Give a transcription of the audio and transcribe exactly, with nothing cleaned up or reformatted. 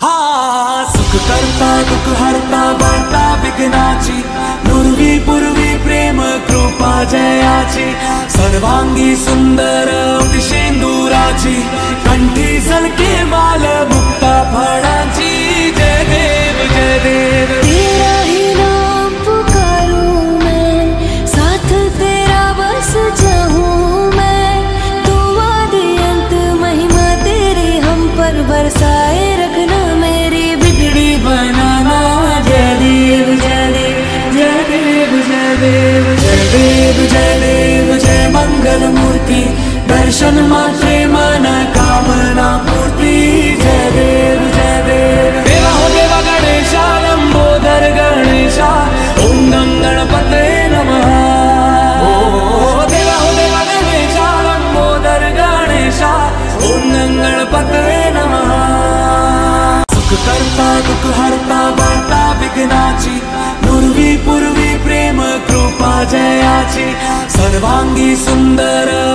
हा सुख करता दुःख हरता वार्ता विघ्नाची नुरवी पूर्वी प्रेम कृपा जयाची सर्वांगी सुंदर शेंदुराची कंठी झलके माल मुक्ता फळाची जय देव जय देव तेरा ही नाम पुकारूं मैं साथ तेरा बस चाहूं मैं तू आदि अंत महिमा तेरी हम पर बरसाए रखना मेरी बिगड़ी बनाना जय देव जय देव जय देव जय देव जय देव जय देव जय मंगल मूर्ति दर्शन मात्रे मन कामना पूर्ति जय देव जय देव देवा हो देवा गणेशा लंबोदर गणेशा ओम गं गणपते नमः ओ देवा हो देवा गणेशा लंबोदर गणेशा ओम गं गणपते नमः सुख करता दुःख हरता वार्ता विघ्नाची नुरवी पूर्वी प्रेम कृपा जयाची सर्वांगी सुंदर